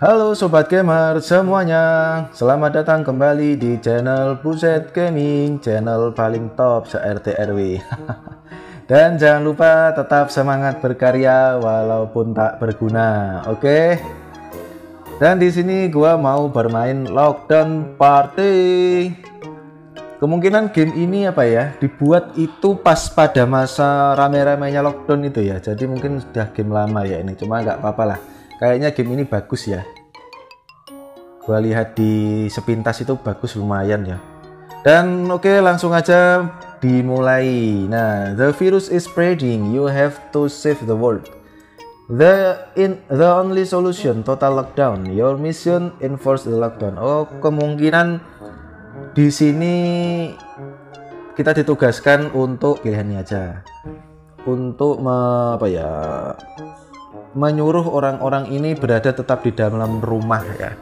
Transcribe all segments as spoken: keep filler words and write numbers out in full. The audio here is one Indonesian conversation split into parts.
Halo Sobat Gamer semuanya, selamat datang kembali di channel Buset Gaming, channel paling top se-R T R W. Dan jangan lupa tetap semangat berkarya walaupun tak berguna, oke? Okay? Dan di sini gua mau bermain Lockdown Party. Kemungkinan game ini apa ya, dibuat itu pas pada masa rame-ramenya lockdown itu ya. Jadi mungkin sudah game lama ya ini, cuma nggak apa-apa lah. Kayaknya game ini bagus ya. Gua lihat di sepintas itu bagus lumayan ya. Dan oke okay, langsung aja dimulai. Nah, the virus is spreading. You have to save the world. The in the only solution total lockdown. Your mission enforce the lockdown. Oh, kemungkinan di sini kita ditugaskan untuk pilihannya aja. Untuk me, apa ya? menyuruh orang-orang ini berada tetap di dalam rumah ya.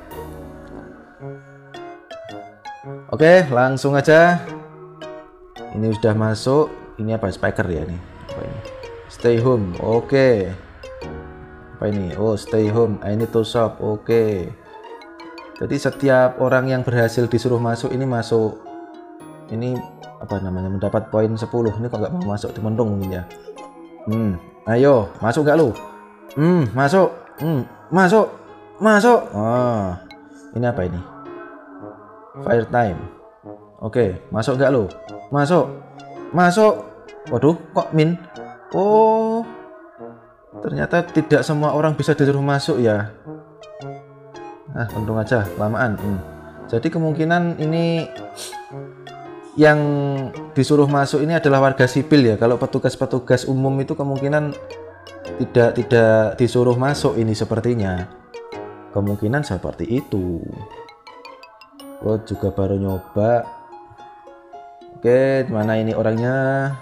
Oke, langsung aja. Ini sudah masuk. Ini apa? Speaker ya ini. Apa ini? Stay home. Oke. Apa ini? Oh, stay home. I need to shop. Oke. Jadi setiap orang yang berhasil disuruh masuk ini masuk. Ini apa namanya? Mendapat poin sepuluh. Ini kok nggak mau masuk dimendung mungkin ya. Hmm, ayo, masuk nggak lu? Hmm, masuk. Hmm, masuk. Masuk. Oh, ini apa ini? Fire time. Oke, masuk nggak lo? Masuk. Masuk. Waduh, kok min? Oh, ternyata tidak semua orang bisa disuruh masuk ya. Ah, untung aja, lamaan. Hmm. Jadi kemungkinan ini yang disuruh masuk ini adalah warga sipil ya. Kalau petugas-petugas umum itu kemungkinan tidak tidak disuruh masuk ini sepertinya. Kemungkinan seperti itu. Oh, juga baru nyoba. Oke, mana ini orangnya?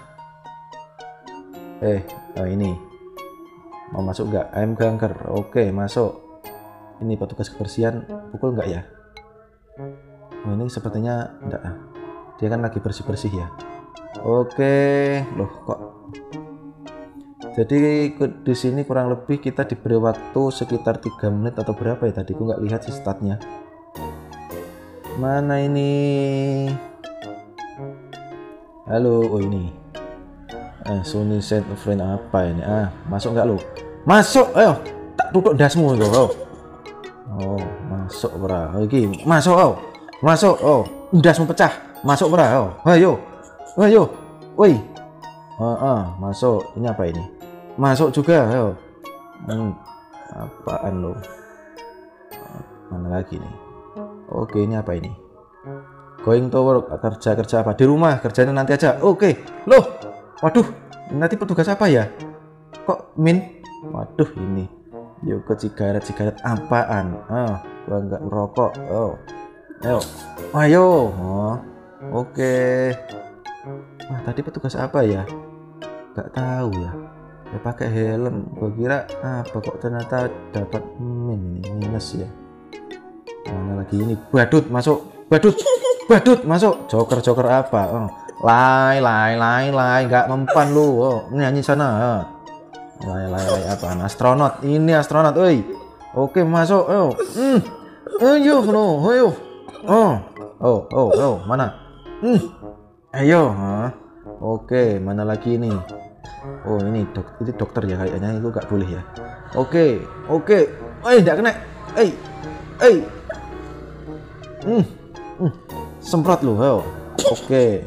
Eh, oh ini. Mau masuk nggak? I'm gangker. Oke, masuk. Ini petugas kebersihan, pukul nggak ya? Oh, ini sepertinya enggak. Dia kan lagi bersih-bersih ya. Oke, loh kok. Jadi di sini kurang lebih kita diberi waktu sekitar tiga menit atau berapa ya tadi? Aku nggak lihat sih statnya. Mana ini? Halo, oh ini. Eh, Sony set friend apa ini? Ah, masuk nggak lu? Masuk, ayo. Tak duduk dasmu itu, oh. Oh, masuk bra. Oke, masuk, oh. Masuk, oh. Dasmu pecah. Masuk bra, oh. Ayo. Ayo. Woi. Oh, ah, masuk. Ini apa ini? Masuk juga, ayo. Hmm, apaan lo? Mana lagi nih? Oke, ini apa ini? Going to work, kerja-kerja apa? Di rumah, kerjanya nanti aja. Oke, loh, waduh, nanti petugas apa ya? Kok min? Waduh, ini. Yuk ke cigaret-cigaret apaan? Oh, gua nggak merokok. Oh, ayo, ayo. Oh, oke. Wah, tadi petugas apa ya? Nggak tahu ya. Ya pakai helm. Gua kira apa kok ternyata dapat min ini minus ya. Mana lagi ini? Badut masuk. Badut. Badut masuk. Joker-joker apa? Oh. Lai lai lai lai nggak mempan lu. Oh, nyanyi sana. Lai lai lai apa? Astronot. Ini astronot, oi. Oke, masuk. Ayo. Hmm. Ayo, no. Ayo. Oh. Oh, oh, oh, mana? Hmm. Ayo, ha. Oke, mana lagi ini? Oh, ini dok itu dokter ya kayaknya, itu nggak boleh ya. Oke. Oke. Eh, enggak kena. Eh. Eh. Hmm, hmm. Semprot lu, oh. Oke.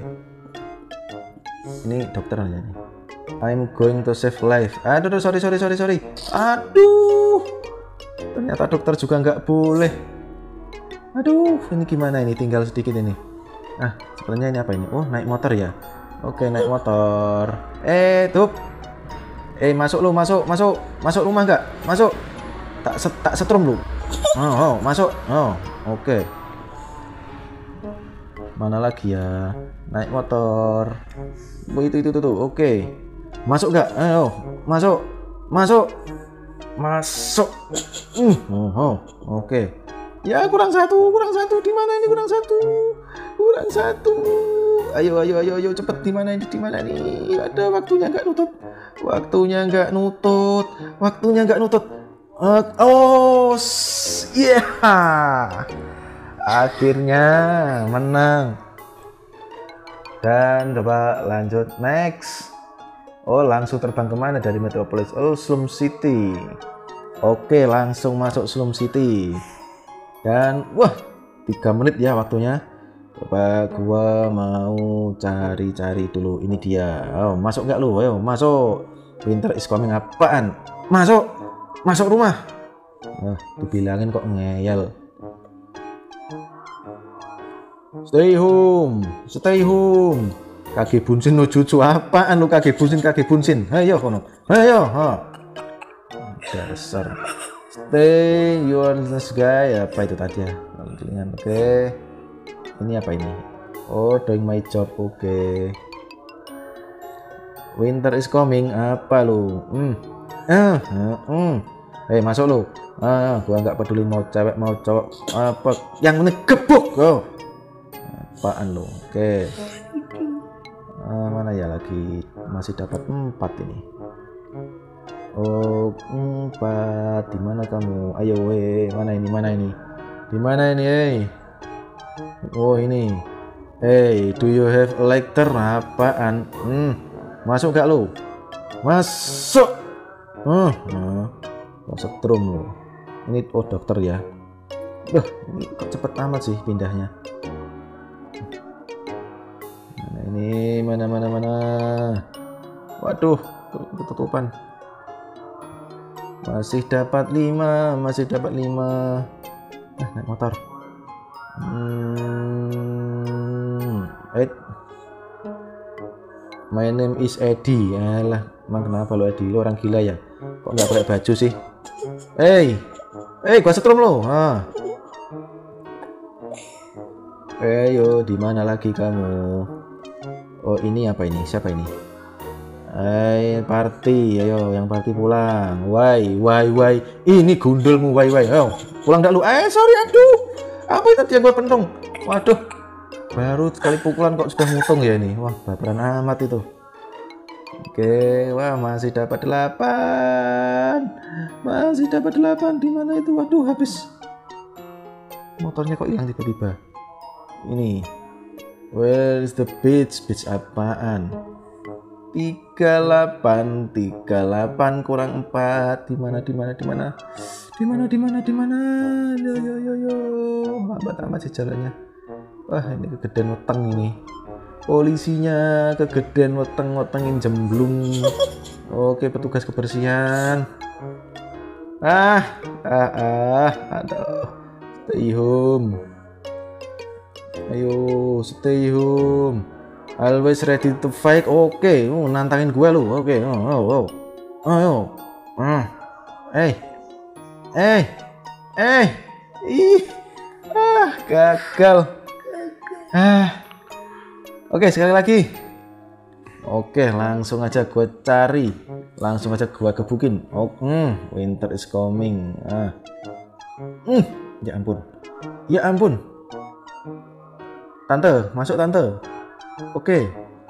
Ini dokter aja nih. I'm going to save life. Aduh, sorry, sorry, sorry, sorry. Aduh, ternyata dokter juga nggak boleh. Aduh, ini gimana ini? Tinggal sedikit ini. Ah, sebenarnya ini apa ini? Oh, naik motor ya. Oke, naik motor. Eh, tuh. Eh, masuk lu, masuk, masuk, masuk rumah nggak? Masuk. Tak set, tak setrum lu. Oh, oh, masuk. Oh, oke. Mana lagi ya? Naik motor. Oh, itu itu tuh. Oke. Masuk nggak? Ayo, masuk. Masuk. Masuk. Uh, oh, oh. Oke. Ya, kurang satu, kurang satu. Di mana ini kurang satu? Kurang satu. Ayo, ayo, ayo, ayo cepet, di mana ini? Di mana nih? Ada waktunya nggak nutut. Waktunya nggak nutut. Waktunya nggak nutut. Uh, oh, iya, yeah. Akhirnya menang. Dan coba lanjut next. Oh, langsung terbang kemana dari Metropolis? Oh, Slum City. Oke, langsung masuk Slum City. Dan wah, tiga menit ya waktunya. Coba gua mau cari-cari dulu. Ini dia. Oh, masuk nggak lu? Ayo, masuk. Winter is coming apaan? Masuk. Masuk rumah. Wah, dibilangin kok ngeyel. Stay home. Stay home. Kage bunsin no jutsu apaan lu? Kage bunsin, kage bunsin. Ayo kono. Ayo, ha. Dasar. Stay your this guy. Apa itu tadi ya? Oke. Okay. Ini apa ini? Oh, doing my job. Oke. Okay. Winter is coming. Apa lu? Hmm. Ah, hmm. Hei, masuk lu. Ah, gua nggak peduli mau cewek mau cowok apa. Yang penting gebuk. Oh. Apaan lu? Oke. Okay. Uh, mana ya lagi? Masih dapat empat ini. Oh, empat. Di mana kamu? Ayo, weh. Mana ini? Mana ini? Di mana ini, hey? Oh, ini. Hey, do you have a lighter? Apaan? Hmm. Masuk gak lu? Masuk. Hmm. Nah. Kok setrum lu? Ini oh dokter ya. Duh, ini kok cepet amat sih pindahnya. Mana ini? Mana mana mana? Waduh, ketutupan. Masih dapat lima, masih dapat lima. Nah, naik motor. Hmm, eh. My name is Eddie. Alah, emang kenapa lo Eddie? Lo orang gila ya? Kok nggak pakai baju sih? Hey, hey, gua setrum lo. Ah. Ayo, di mana lagi kamu? Oh, ini apa ini? Siapa ini? Eh, party. Ayo, yang party pulang. Why, why, why? Ini gundulmu, why, why? Ayo, pulang dah lu. Eh, sorry, aduh. Apa itu tadi yang gua pentung? Waduh. Baru sekali pukulan kok sudah mutung ya ini. Wah, baperan amat itu. Oke, wah masih dapat delapan. Masih dapat delapan. Di mana itu? Waduh, habis. Motornya kok hilang tiba-tiba. Ini. Where is the beach? Beach apaan? tiga puluh delapan, tiga puluh delapan kurang empat. Di mana? Di mana? Di mana? Di mana? Di mana? Di mana? Yo yo yo yo. Lambat amat sih jalannya. Wah, ini kegedean weteng ini. Polisinya kegedean weteng-wetengin jemblung. Oke, petugas kebersihan. Ah, ah, ah, aduh. Stay home. Ayo, stay home. Always ready to fight. Oke, oh, nantangin gua lu. Oke, oh, oh, oh. Ayo. Ah. Eh. Eh. Eh. Ih. Ah, gagal. Ah. Oke, sekali lagi. Oke, langsung aja gue cari. Langsung aja gue gebukin. Oh, hmm, winter is coming. Ah. Hmm, ya ampun. Ya ampun. Tante, masuk tante. Oke.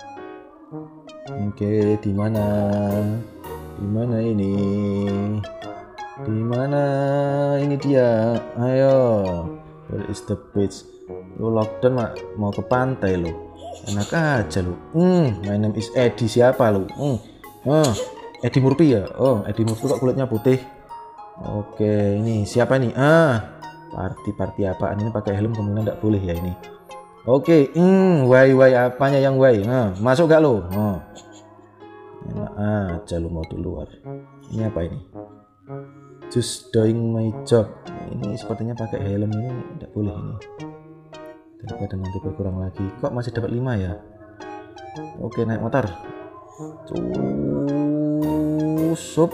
Oke, di mana? Di mana ini? Di mana ini dia? Ayo. Where is the beach? Lu lockdown mak mau ke pantai lu. Enak aja lu. Hmm, my name is Eddie. Siapa lu? Hmm. Oh, Eddie Murphy ya? Oh, Eddie Murphy kok kulitnya putih. Oke, ini siapa nih? Ah, party-party apaan ini pakai helm kemungkinan enggak boleh ya ini. Oke, hmm, why why apanya yang why? Nah, masuk gak lu? Oh. Enak aja lu mau di luar. Ini apa ini? Just doing my job. Ini sepertinya pakai helm ini enggak boleh ini. Daripada nanti berkurang lagi. Kok masih dapat lima ya? Oke, naik motor. Cusup.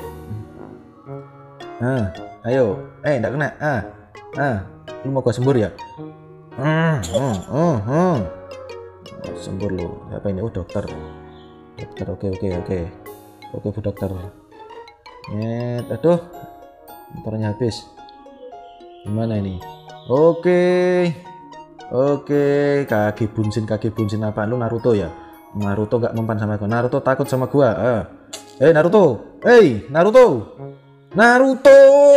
Ah, ayo. Eh, enggak kena. Ah. Ah, lu mau gua sembur ya? Hmm, hmm, hmm, hmm. Sembur lu. Apa ini? Oh, dokter. Dokter, oke, oke, oke. Oke, Bu Dokter. Net, aduh. Motornya habis. Gimana ini? Oke. Oke, kaki bunsin, kaki bunsin apa? Lu Naruto ya? Naruto gak mempan sama gua. Naruto takut sama gua. Ah. Eh, Naruto. Hey, Naruto. Naruto.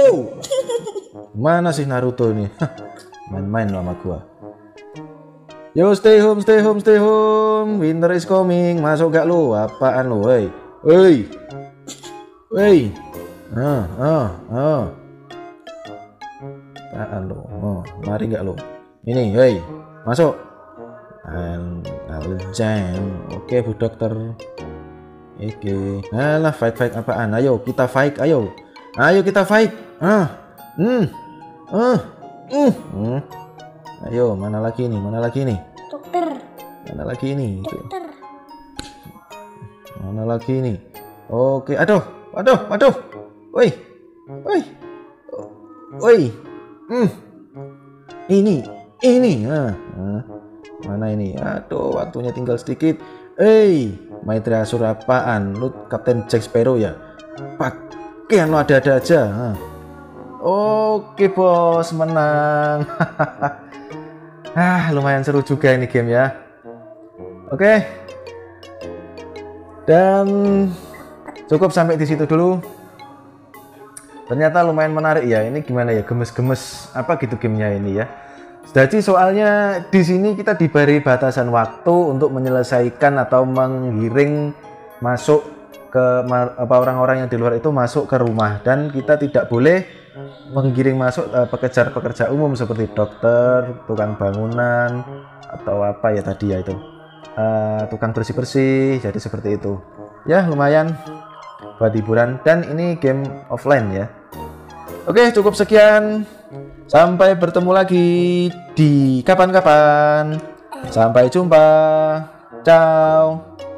Mana sih Naruto ini? Main-main lo sama gua. Yo stay home, stay home, stay home. Winter is coming. Masuk gak lu? Apaan lu? Woi, woi, woi. Ah, ah, ah. Apaan lu? Oh, mari gak lu? Ini, woi, masuk. Al-Jam. Oke, Bu Dokter. Oke. Alah, fight fight apaan? Ayo kita fight, ayo. Ayo kita fight. Ah. Hmm. Ah. Hmm. Hmm. Ayo, mana lagi nih? Mana lagi nih? Dokter. Mana lagi nih? Dokter. Mana lagi nih? Oke, aduh. Aduh, aduh. Woi. Woi. Woi. Hmm. Ini, ini. Ah. Ah. Mana ini? Aduh, waktunya tinggal sedikit. Hey, Maitreya Asura apaan? Lu Kapten Jack Sparrow ya? Pakaian lu ada-ada aja. Ah. Oke bos, menang. Ah, lumayan seru juga ini game ya. Oke. Dan cukup sampai di situ dulu. Ternyata lumayan menarik ya. Ini gimana ya? Gemes-gemes apa gitu gamenya ini ya. Jadi soalnya di sini kita diberi batasan waktu untuk menyelesaikan atau menggiring masuk ke apa orang-orang yang di luar itu masuk ke rumah, dan kita tidak boleh menggiring masuk pekerja-pekerja umum seperti dokter, tukang bangunan, atau apa ya tadi ya itu uh, tukang bersih-bersih. Jadi seperti itu ya, lumayan buat hiburan, dan ini game offline ya. Oke, cukup sekian, sampai bertemu lagi di kapan-kapan, sampai jumpa, ciao.